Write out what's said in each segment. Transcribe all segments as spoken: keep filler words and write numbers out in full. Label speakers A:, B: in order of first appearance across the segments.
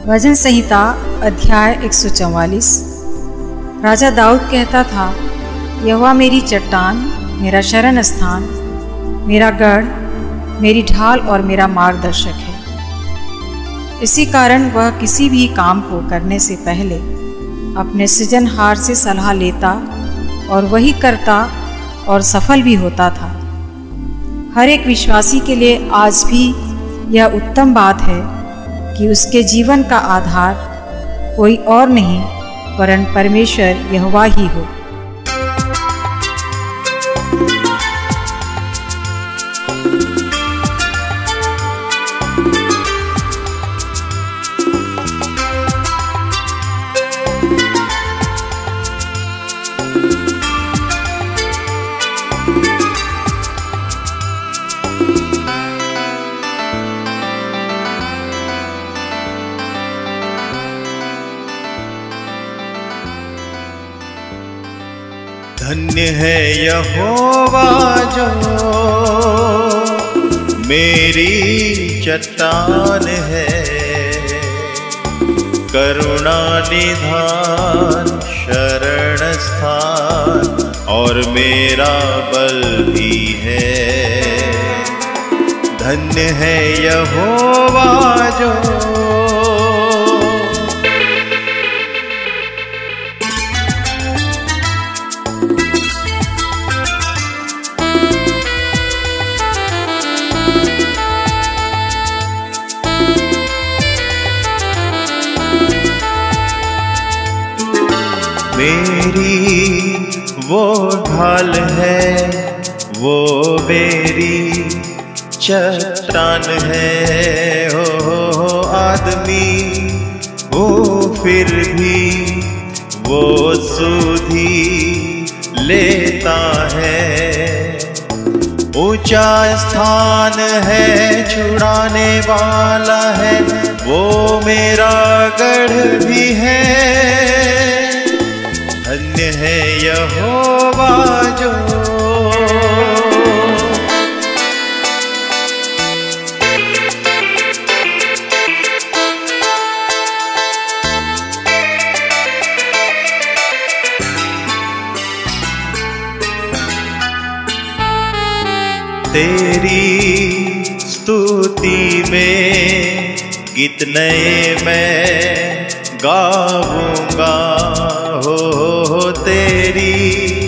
A: भजन संहिता अध्याय एक सौ चौवालीस। राजा दाऊद कहता था, यहोवा मेरी चट्टान, मेरा शरण स्थान, मेरा गढ़, मेरी ढाल और मेरा मार्गदर्शक है। इसी कारण वह किसी भी काम को करने से पहले अपने सृजनहार से सलाह लेता और वही करता और सफल भी होता था। हर एक विश्वासी के लिए आज भी यह उत्तम बात है कि उसके जीवन का आधार कोई और नहीं वरन परमेश्वर यहोवा ही हो।
B: धन्य है यहोवा जो मेरी चट्टान है, करुणा निधान शरण स्थान और मेरा बल भी है। धन्य है यहोवा जो मेरी वो ढाल है, वो मेरी चट्टान है। हो, हो आदमी वो फिर भी वो सुधि लेता है। ऊंचा स्थान है, छुड़ाने वाला है, वो मेरा गढ़ भी है। धन्य है यहोवा जो तेरी स्तुति में गीत नए मैं गाऊंगा। हो, हो तेरी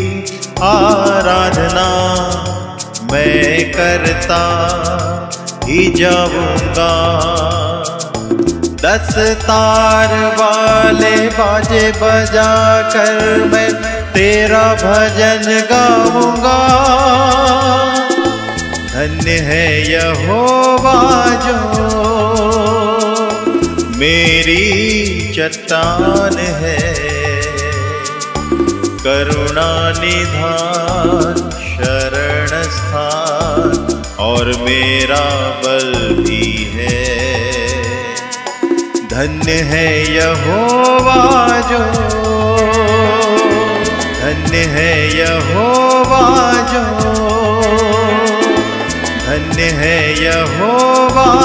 B: आराधना मैं करता ही जाऊंगा। दस तार वाले बाजे बजा कर मैं तेरा भजन गाऊंगा। धन्य है यहोवा जो मेरी चट्टान है, करुणा निधान शरण स्थान और मेरा बल भी है। धन्य है यहोवा जो, धन्य है यहोवा जो, धन्य है यहोवा